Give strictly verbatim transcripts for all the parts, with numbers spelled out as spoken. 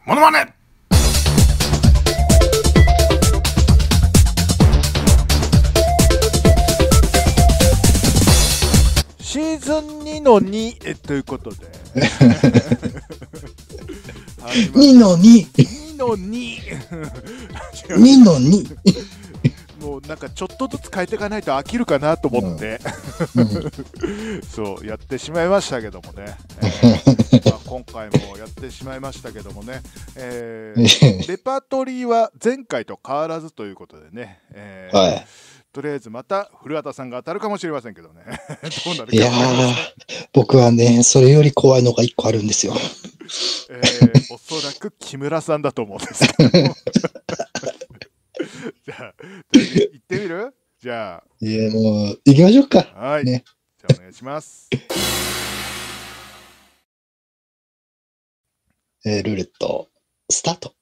モノマネ。シーズンにのにえということでにのににのににのにもうなんかちょっとずつ変えていかないと飽きるかなと思って、うん、そうやってしまいましたけどもね、えーまあ、今回もやってしまいましたけどもね、えー、レパートリーは前回と変わらずということでね、えーはい、 とりあえずまた古畑さんが当たるかもしれませんけどねどうなるか。 いやー、僕はねそれより怖いのがいっこあるんですよ。 えー、おそらく木村さんだと思うんですけどじゃあ行ってみる？じゃあいやもう行きましょうか。 はい、 ね、 じゃあお願いします。 えー、ルーレットスタート。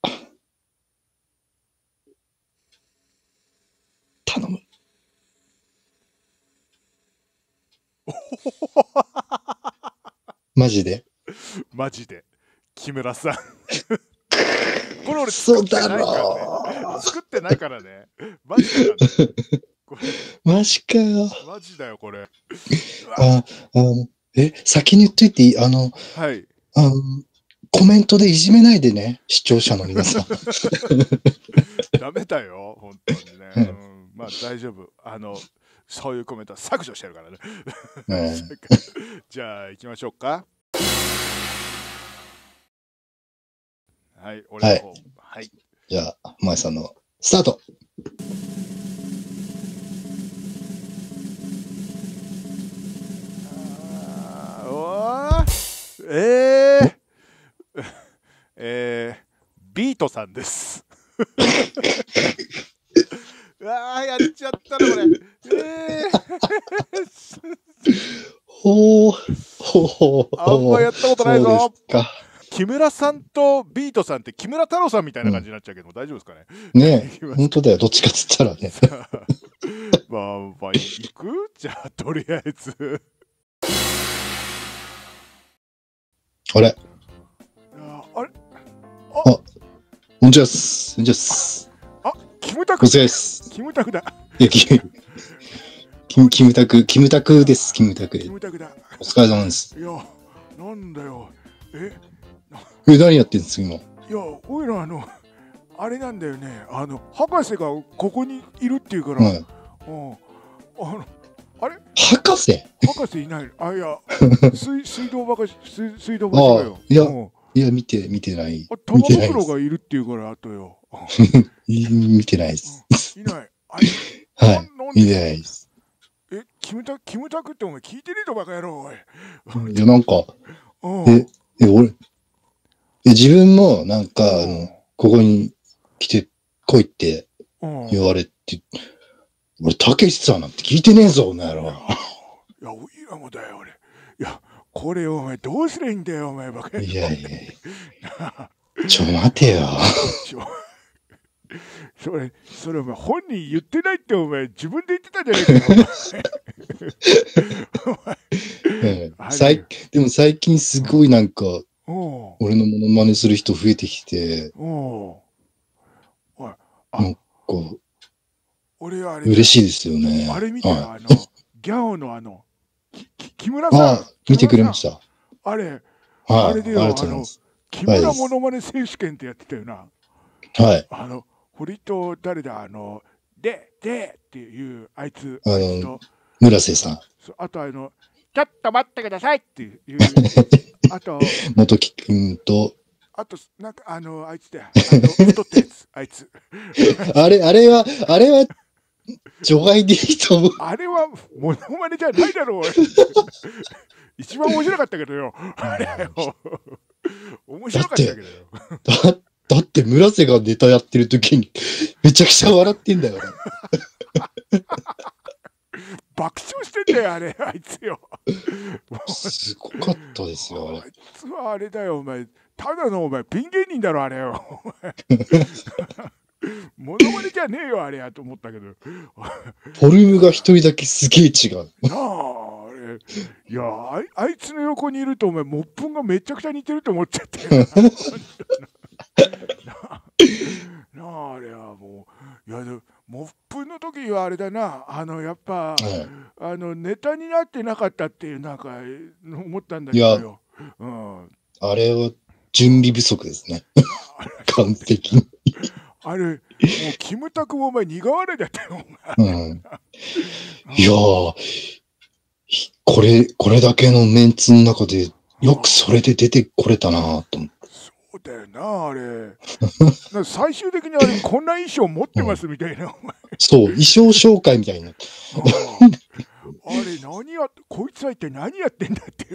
頼む。マジでマジで木村さんこれ俺そうだ作ってないからろね。作ってないからね。マジだからね。これマジかよ。 マジだよこれ。 あ、あの、え、先に言っといていい？あの、 はい。 あの、コメントでいじめないでね、視聴者の皆さん。 ダメだよ、本当にね。うん、まあ大丈夫。あの、そういうコメントは削除してるからね。 うん、 じゃあ行きましょうか。はい、俺の方。はい。はい、 じゃあ、まえさんのスタート。 あーえー、えー、ビートさんです。うわーやっちゃったなこれ。えー、 ほーほーほー。 あんまやったことないぞ。 そうですか。 木村さんとビートさんって木村太郎さんみたいな感じになっちゃうけど、うん、大丈夫ですかね。 ねえ、本当だよ。どっちかっつったらね。 まあ、まあ、行く？じゃあ、とりあえず。 あれああれあ、こんにちはっす。こんにちはっす。 あ、キムタク。 お疲れです。 キムタクだ。 いや、キム、キムタク、キムタクです、キムタク。 キムタクだ。 お疲れ様です。 いや、なんだよ。ええ、何やってんです今。いや、 おいらあの、あれなんだよね。あの、博士がここにいるっていうから。はい、うん。あの、あれ博士博士いない。あ、いや、水水道ばかし、水水道ばかよ。 いや、いや、見て、見てない。 玉袋がいるっていうから、あとよ。 見てないです。 いない。あれはい。見てないです。 え、キムタク、キムタクってお前聞いてねえとバカ野郎、おい。 いや、なんか、え、え、俺、え、自分も、なんか、あの、ここに来て、来いって言われて、俺、たけしさんなんて聞いてねえぞ、お前ら。 いや、おいらもだよ、俺。いや、これお前どうすりゃいいんだよ、お前バカ野郎。いやいやいや。ちょ、待てよ。 それ、それお前本人言ってないってお前自分で言ってたじゃねえか。 でも最近すごいなんか、俺のモノマネする人増えてきて、なんか、嬉しいですよね。 あれ見てよ、あの、ギャオのあの、木村さん。 ああ、見てくれました。 あれ、あれでよ、あの、木村モノマネ選手権ってやってたよな。 はい。 あの、堀と誰だ、あの、で、でっていうあいつ。 あの、村瀬さん。 あとあの、ちょっと待ってくださいっていう。あと、 元木君と、 あと、なんか、あの、あいつだよ。あの、太ったやつ、あいつ。 あれ、あれは、あれは、除外でいいと思う。 あれは、モノマネじゃないだろう。一番面白かったけどよ。あれよ。面白かったけどよ。 だだって村瀬がネタやってる時にめちゃくちゃ笑ってんだよ。 爆笑してんだよ、あれ、あいつよ。 すごかったですよ、あれ。 あいつはあれだよ、お前。ただのお前、ピン芸人だろ、あれよ。モノマネじゃねえよ、あれやと思ったけど。 フォルムが一人だけすげえ違う。 なあ、あれ。いやあい、あいつの横にいると、お前、モップンがめちゃくちゃ似てると思っちゃって。 いやでもモップの時はあれだな、あのやっぱ、 はい、 あのネタになってなかったっていうなんか思ったんだけどよ。うん、 あれは準備不足ですね。完璧に。 あれもうキムタクもお前苦笑いだったよ。 うん、いやー、これこれだけのメンツの中でよくそれで出てこれたなと思って。 そうだよなあれ。最終的にあれこんな衣装持ってますみたいな。うん、 そう衣装紹介みたいになって。 あれ何やこいつは一体何やってんだってよ。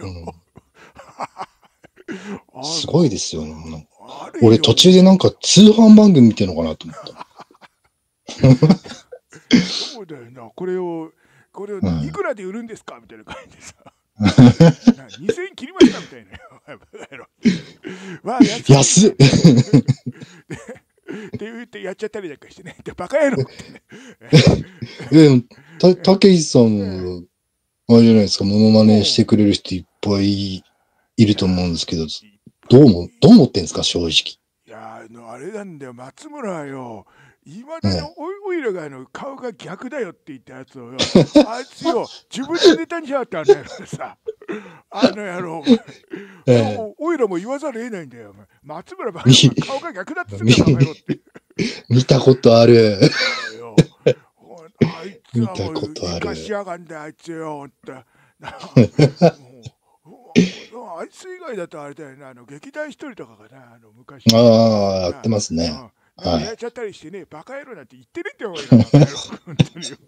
うん、すごいですよね。俺途中でなんか通販番組見てるのかなと思った。 そうだよな。これをこれをいくらで売るんですかみたいな感じでさ。にせんえん切りましたみたいな。わあ安っって言ってやっちゃったりなんかしてね。バカ野郎ってね。 え、た、たけしさんも、あれじゃないですか、モノマネしてくれる人いっぱいいると思うんですけど、どうも、どう思ってんですか、正直。 いやー、あれなんだよ、松村はよ、いまだにおいらがあの顔が逆だよって言ったやつをよ、あいつよ、自分でネタにしちゃったんだよさ。あの野郎、ええ、おいらも言わざるを得ないんだよ。松村ば顔が逆だって言ってたんだよって。 見たことある。 あいつはもう生かしやがんだよ、あいつよ。あいつ以外だとあれだよな、あの劇団一人とかがな、あの昔。 ああ、やってますね。 はい。やっちゃったりしてね、バカ野郎なんて言ってるってよ、本当に。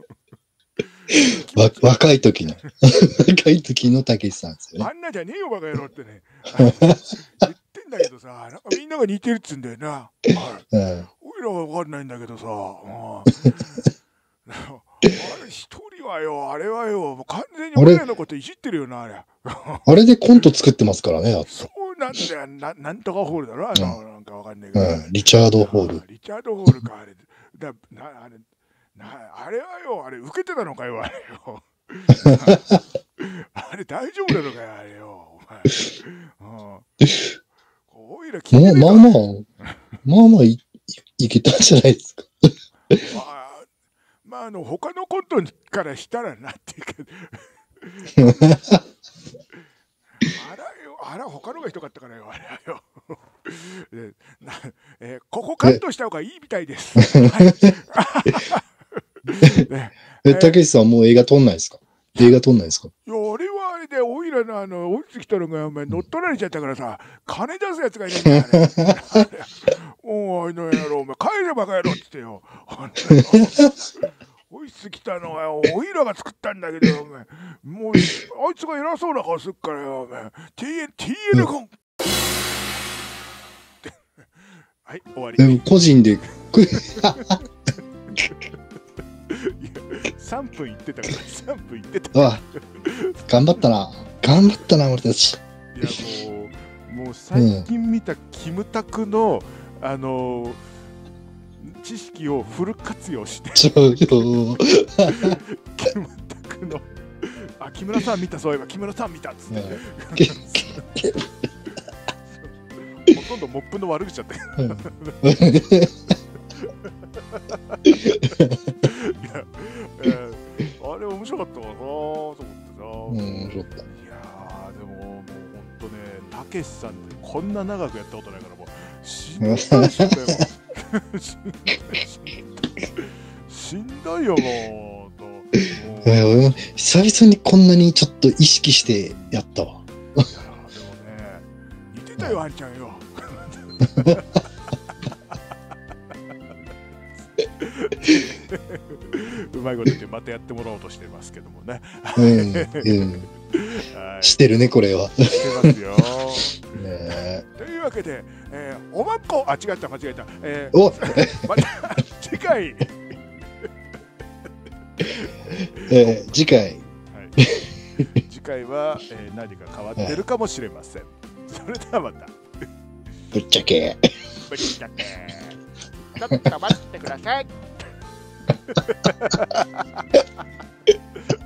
若い時の若い時のたけしさんですよね。 あんなじゃねえよバカ野郎ってね言ってんだけどさ、なんかみんなが似てるっつうんだよな。おいらは分かんないんだけどさ、あれ一人はよ、あれはよ、もう完全に俺らのこといじってるよな、あれ。 あれでコント作ってますからね。 そうなんだよ、ななんとかホールだろ、あの、なんか分かんないけど、 リチャードホール。 リチャードホールか、あれ。だなあれなあれはよ、あれ受けてたのかよ、あれよ。あれ大丈夫なのかよ、あれよ、お前。おいら聞いてるまあまあ、まあまあい、いけたんじゃないですか。 まあ、まあ、あの、他のコントからしたらなっていうけど。あらよ、あら、他のがひどかったからよ、あれよ。えー、ここカットした方がいいみたいです。 え、たけしさんもう映画撮んないですか？映画撮んないですか？ いや、俺はあれで、おいらのあの、追いつきたのが、お前、乗っ取られちゃったからさ、金出すやつがいないんだよ、あれ。おい、の野郎、お前、帰れば帰ろうって言ってよ。追いつきたのは、おいらが作ったんだけど、お前、もう、あいつが偉そうな顔するからよ、お前、ティーエヌ、ティーエヌ コン。はい、終わり。 でも、個人で、 さんぷんいってたから、さんぷんいってた。 あ、頑張ったな。頑張ったな、俺たち。 いや、もう、もう最近見たキムタクの、うん、あの、知識をフル活用して。キムタクの、あ、木村さん見た、そういえば、木村さん見たっつって。ほとんどモップの悪口だったよ。いや、えー、あれ面白かったかなと思ってさ。うん、 面白かった。 いやー、でももうほんとね、たけしさんってこんな長くやったことないから、もうしんどいしんどいしんどいしんどいよ、もう。もうえー、久々にこんなにちょっと意識してやったわ。 いやでもね、似てたよ、あんちゃんよ。うまいこと言ってまたやってもらおうとしてますけどもね。 うんうん、はい、してるね、これは。 してますよ。 ね、 というわけで、えー、おまっこ、あ、違った、間違えた。えー、おまた次回、 えー、次回、はい、 次回は、えー、何か変わってるかもしれません。それではまた。 ぶっちゃけ。 ぶっちゃけ。ちょっと待ってください。